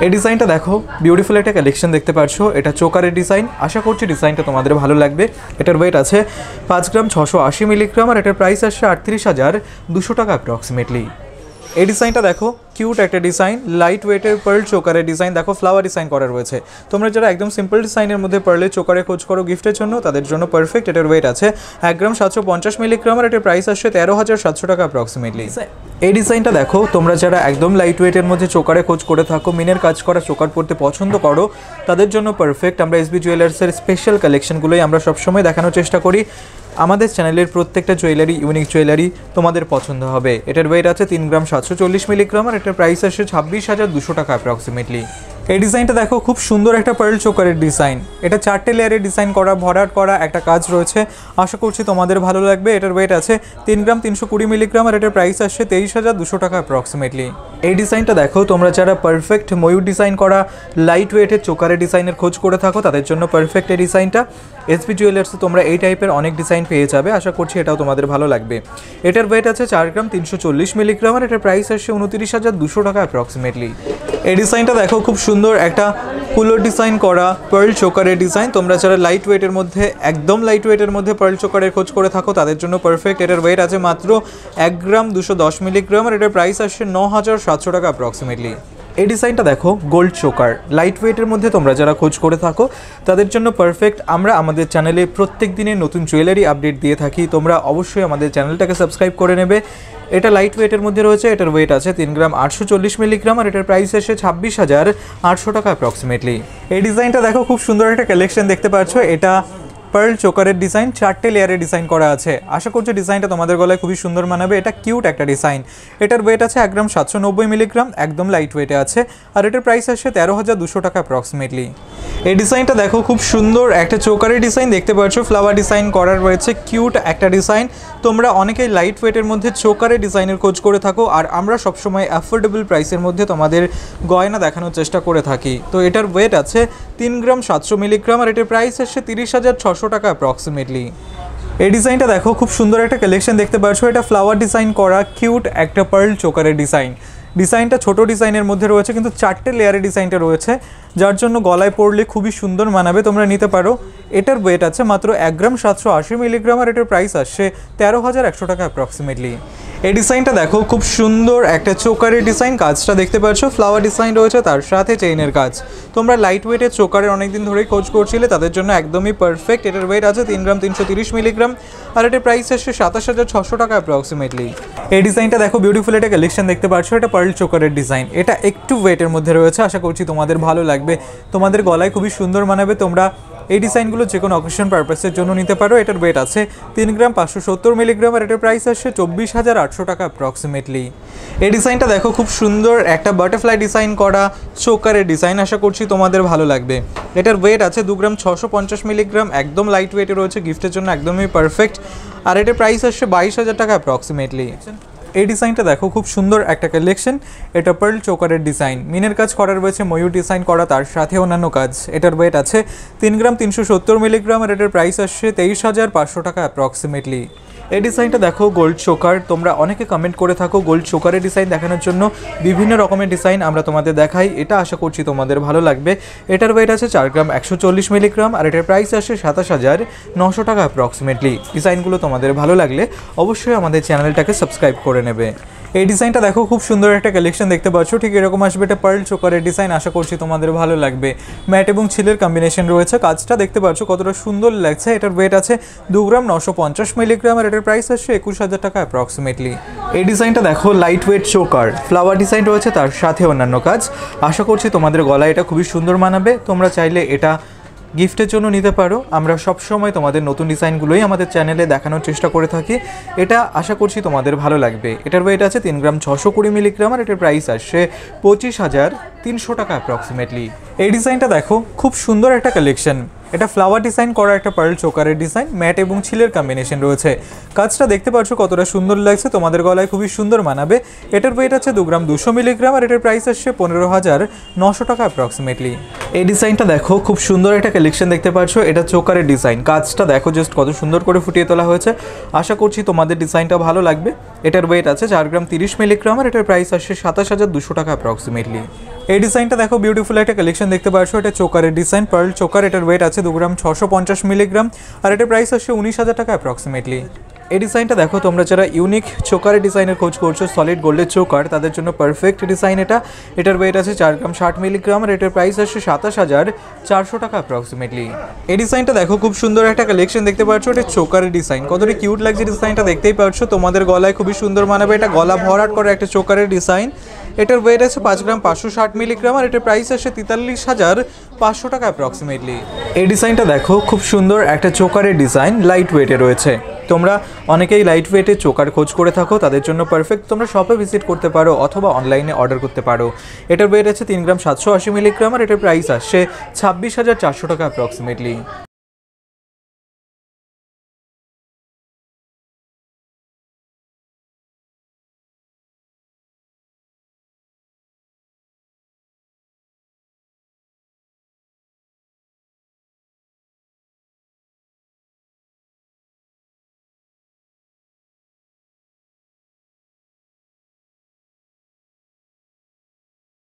এই ডিজাইনটা দেখো, বিউটিফুল একটা কালেকশন দেখতে পাচ্ছ। এটা চোকারের ডিজাইন। আশা করছি ডিজাইনটা তোমাদের ভালো লাগবে। এটার ওয়েট আছে 5 গ্রাম 680 মিলিগ্রাম আর এটার প্রাইস আসছে 38,200 টাকা অ্যাপ্রক্সিমেটলি। এই ডিজাইনটা দেখো, কিউট একটা ডিজাইন, লাইট ওয়েটের পার্ল চোকারের ডিজাইন। দেখো ফ্লাওয়ার ডিজাইন করা রয়েছে। তোমরা যারা একদম সিম্পল ডিজাইনের মধ্যে পার্লের চোকারে খোঁজ করো গিফটের জন্য, তাদের জন্য পারফেক্ট। এটার ওয়েট আছে 1 গ্রাম 750 মিলিগ্রাম আর এটার প্রাইস আসছে 13,700 টাকা অ্যাপ্রক্সিমেটলি। এই ডিজাইনটা দেখো, তোমরা যারা একদম লাইট ওয়েটের মধ্যে চোকারে খোঁজ করে থাকো, মিনের কাজ করা চোকার পরতে পছন্দ করো, তাদের জন্য পারফেক্ট। আমরা এসবি জুয়েলার্সের স্পেশাল কালেকশনগুলোই আমরা সবসময় দেখানোর চেষ্টা করি। আমাদের চ্যানেলের প্রত্যেকটা জুয়েলারি ইউনিক জুয়েলারি তোমাদের পছন্দ হবে। এটার ওয়েট আছে 3 গ্রাম 740 মিলিগ্রাম আর এটার প্রাইস আসছে 26,200 টাকা অ্যাপ্রক্সিমেটলি। এই ডিজাইনটা দেখো, খুব সুন্দর একটা পার্ল চোকারের ডিজাইন। এটা 4টে লেয়ারে ডিজাইন করা, ভরাট করা একটা কাজ রয়েছে। আশা করছি তোমাদের ভালো লাগবে। এটার ওয়েট আছে 3 গ্রাম 320 মিলিগ্রাম আর এটার প্রাইস আসছে 23,200 টাকা অ্যাপ্রক্সিমেটলি। এই ডিজাইনটা দেখো, তোমরা যারা পারফেক্ট ময়ূর ডিজাইন করা লাইট ওয়েটের চোকারের ডিজাইনের খোঁজ করে থাকো, তাদের জন্য পারফেক্ট এই ডিজাইনটা। এসবি জুয়েলার্সে তোমরা এই টাইপের অনেক ডিজাইন পেয়ে যাবে। আশা করছি এটাও তোমাদের ভালো লাগবে। এটার ওয়েট আছে 4 গ্রাম 340 মিলিগ্রাম আর এটার প্রাইস আসছে 29,200 টাকা অ্যাপ্রক্সিমেটলি। এই ডিজাইনটা দেখো, খুব সুন্দর একটা কুলোর ডিজাইন করা পার্ল চোকারের ডিজাইন। তোমরা যারা লাইট ওয়েটের মধ্যে একদম লাইট ওয়েটের মধ্যে পার্ল চোকারের খোঁজ করে থাকো, তাদের জন্য পারফেক্ট। এটার ওয়েট আছে মাত্র 1 গ্রাম 210 মিলিগ্রাম আর এটার প্রাইস আসছে 9,700 টাকা অ্যাপ্রক্সিমেটলি। এই ডিজাইনটা দেখো, গোল্ড চোকার লাইট ওয়েটের মধ্যে তোমরা যারা খোঁজ করে থাকো, তাদের জন্য পারফেক্ট। আমরা আমাদের চ্যানেলে প্রত্যেক দিনের নতুন জুয়েলারি আপডেট দিয়ে থাকি। তোমরা অবশ্যই আমাদের চ্যানেলটাকে সাবস্ক্রাইব করে নেবে। এটা লাইট ওয়েটের মধ্যে রয়েছে। এটার ওয়েট আছে 3 গ্রাম 840 মিলিগ্রাম আর এটার প্রাইস আসছে 26,800 টাকা অ্যাপ্রক্সিমেটলি। এই ডিজাইনটা দেখো, খুব সুন্দর একটা কালেকশন দেখতে পাচ্ছ। এটা পার্ল চোকারের ডিজাইন, 4টে লেয়ারে ডিজাইন করা আছে। আশা করছি ডিজাইনটা তোমাদের গলায় খুবই সুন্দর মানাবে। এটা কিউট একটা ডিজাইন। এটার ওয়েট আছে 1 গ্রাম 790 মিলিগ্রাম, একদম লাইট ওয়েটে আছে আর এটার প্রাইস আসছে 13,200 টাকা অ্যাপ্রক্সিমেটলি। এই ডিজাইনটা দেখো, খুব সুন্দর একটা চোকারের ডিজাইন দেখতে পাচ্ছ। ফ্লাওয়ার ডিজাইন করার রয়েছে, কিউট একটা ডিজাইন। তোমরা অনেকেই লাইট ওয়েটের মধ্যে চোকারের ডিজাইনের খোঁজ করে থাকো, আর আমরা সবসময় অ্যাফোর্ডেবল প্রাইসের মধ্যে তোমাদের গয়না দেখানোর চেষ্টা করে থাকি। তো এটার ওয়েট আছে 3 গ্রাম 700 মিলিগ্রাম আর এটার প্রাইস আসছে 30,600 টাকা অ্যাপ্রক্সিমেটলি। এই ডিজাইনটা দেখো, খুব সুন্দর একটা কালেকশন দেখতে পাচ্ছ। এটা ফ্লাওয়ার ডিজাইন করা কিউট একটা পার্ল চোকারের ডিজাইন। ডিজাইনটা ছোট ডিজাইনের মধ্যে রয়েছে, কিন্তু 4টে লেয়ারে ডিজাইনটা রয়েছে, যার জন্য গলায় পরলে খুবই সুন্দর মানাবে। তোমরা নিতে পারো। এটার ওয়েট আছে মাত্র 1 গ্রাম 780 মিলিগ্রাম আর এটার প্রাইস আসছে 13,100 টাকা অ্যাপ্রক্সিমেটলি। এই ডিজাইনটা দেখো, খুব সুন্দর একটা চোকারের ডিজাইন। কাজটা দেখতে পাচ্ছ, ফ্লাওয়ার ডিজাইন রয়েছে, তার সাথে চেইনের কাজ। তোমরা লাইট ওয়েটের চোকারের অনেকদিন ধরেই খোঁজ করছিলে, তাদের জন্য একদমই পারফেক্ট। এটার ওয়েট আছে 3 গ্রাম 330 মিলিগ্রাম আর এটার প্রাইস আসছে 27,600 টাকা অ্যাপ্রক্সিমেটলি। এই ডিজাইনটা দেখো, বিউটিফুল একটা কালেকশন দেখতে পাচ্ছ। এটা পার্ল চোকারের ডিজাইন। এটা একটু ওয়েটের মধ্যে রয়েছে। আশা করছি তোমাদের ভালো লাগবে, তোমাদের গলায় খুবই সুন্দর মানাবে। তোমরা এই ডিজাইনগুলো যে কোনো অকেশন পারপাসের জন্য নিতে পারো। এটার ওয়েট আছে 3 গ্রাম 570 মিলিগ্রাম আর এটার প্রাইস আসছে 24,800 টাকা অ্যাপ্রক্সিমেটলি। এই ডিজাইনটা দেখো, খুব সুন্দর একটা বাটারফ্লাই ডিজাইন করা চোকারের ডিজাইন। আশা করছি তোমাদের ভালো লাগবে। এটার ওয়েট আছে 2 গ্রাম 650 মিলিগ্রাম, একদম লাইট ওয়েটে রয়েছে, গিফটের জন্য একদমই পারফেক্ট। আর এটার প্রাইস আসছে 22,000 টাকা অ্যাপ্রক্সিমেটলি। এই ডিজাইনটা দেখো, খুব সুন্দর একটা কালেকশন। এটা পার্ল চোকারের ডিজাইন, মিনের কাজ করা রয়েছে, ময়ূর ডিজাইন করা, তার সাথে অন্যান্য কাজ। এটার ওয়েট আছে 3 গ্রাম 370 মিলিগ্রাম আর এটার প্রাইস আসছে 23,500 টাকা অ্যাপ্রক্সিমেটলি। এই ডিজাইনটা দেখো, গোল্ড চোকার। তোমরা অনেকে কমেন্ট করে থাকো গোল্ড চোকারের ডিজাইন দেখানোর জন্য। বিভিন্ন রকমের ডিজাইন আমরা তোমাদের দেখাই। এটা আশা করছি তোমাদের ভালো লাগবে। এটার ওয়েট আছে 4 গ্রাম 140 মিলিগ্রাম আর এটার প্রাইস আসছে 27,900 টাকা অ্যাপ্রক্সিমেটলি। ডিজাইনগুলো তোমাদের ভালো লাগলে অবশ্যই আমাদের চ্যানেলটাকে সাবস্ক্রাইব করে নেবে। এই ডিজাইনটা দেখো, খুব সুন্দর একটা কালেকশন দেখতে পাচ্ছ। ঠিক এরকম আসবে এটা পার্ল চোকারের ডিজাইন। আশা করছি তোমাদের ভালো লাগবে। ম্যাট এবং ছিলের কম্বিনেশন রয়েছে। কাজটা দেখতে পাচ্ছ কতটা সুন্দর লাগছে। এটার ওয়েট আছে 2 গ্রাম 950 মিলিগ্রাম আর এটার প্রাইস আসছে 21,000 টাকা অ্যাপ্রক্সিমেটলি। এই ডিজাইনটা দেখো, light weight choker, flower design রয়েছে, তার সাথে অন্যান্য কাজ। আশা করছি তোমাদের গলায় এটা খুবই সুন্দর মানাবে। তোমরা চাইলে এটা গিফটের জন্য নিতে পারো। আমরা সব সময় তোমাদের নতুন ডিজাইনগুলোই আমাদের চ্যানেলে দেখানোর চেষ্টা করে থাকি। এটা আশা করছি তোমাদের ভালো লাগবে। এটার ওয়েট আছে 3 গ্রাম 620 মিলিগ্রাম আর এটার প্রাইস আসছে 25,300 টাকা অ্যাপ্রক্সিমেটলি। এই ডিজাইনটা দেখো, খুব সুন্দর একটা কালেকশন। এটা ফ্লাওয়ার ডিজাইন করা একটা পার্ল চোকারের ডিজাইন, ম্যাট এবং ছিলের কম্বিনেশন রয়েছে। কাজটা দেখতে পাচ্ছ কতটা সুন্দর লাগছে, তোমাদের গলায় খুবই সুন্দর মানাবে। এটার ওয়েট আছে 2 গ্রাম 200 মিলিগ্রাম আর এটার প্রাইস আসছে 15,900 টাকা অ্যাপ্রক্সিমেটলি। এই ডিজাইনটা দেখো, খুব সুন্দর একটা কালেকশন দেখতে পাচ্ছ। এটা চোকারের ডিজাইন। কাজটা দেখো জাস্ট কত সুন্দর করে ফুটিয়ে তোলা হয়েছে। আশা করছি তোমাদের ডিজাইনটা ভালো লাগবে। এটার ওয়েট আছে 4 গ্রাম 30 মিলিগ্রাম আর এটার প্রাইস আসছে 27,200 টাকা অ্যাপ্রক্সিমেটলি। এই ডিজাইনটা দেখো বিউটিফুল একটা কালেকশন দেখতে পাচ্ছ, এটা চোকারের ডিজাইন, পার্ল চোকার, এটার ওয়েট আছে 2 গ্রাম 650 মিলিগ্রাম আর এটার প্রাইস আসছে 19,000 টাকা অ্যাপ্রক্সিমেটলি। এই ডিজাইনটা দেখো, তোমরা যারা ইউনিক চোকারের ডিজাইনের খোঁজ করছো, সলিড গোল্ডের চোকার, তাদের জন্য পারফেক্ট ডিজাইন এটা। এটার ওয়েট আছে 4 গ্রাম 60 মিলিগ্রাম আর এটার প্রাইস আসছে 27,400 টাকা অ্যাপ্রক্সিমেটলি। এই ডিজাইনটা দেখো, খুব সুন্দর একটা কালেকশন দেখতে পাচ্ছ, এটা চোকারের ডিজাইন, কতটা কিউট লাগছে ডিজাইনটা দেখতেই পাচ্ছ, তোমাদের গলায় খুবই সুন্দর মানাবে, এটা গলা ভরাট করা একটা চোকারের ডিজাইন। এটার ওয়েট আছে 5 গ্রাম 560 মিলিগ্রাম আর এটার প্রাইস আসছে 43,500 টাকা অ্যাপ্রক্সিমেটলি। এই ডিজাইনটা দেখো, খুব সুন্দর একটা চোকারের ডিজাইন, লাইট ওয়েটে রয়েছে। তোমরা অনেকেই লাইট ওয়েটে চোকার খোঁজ করে থাকো, তাদের জন্য পারফেক্ট, তোমরা শপে ভিজিট করতে পারো অথবা অনলাইনে অর্ডার করতে পারো। এটার ওয়েট আছে 3 গ্রাম 780 মিলিগ্রাম আর এটার প্রাইস আসছে 26,400 টাকা অ্যাপ্রক্সিমেটলি।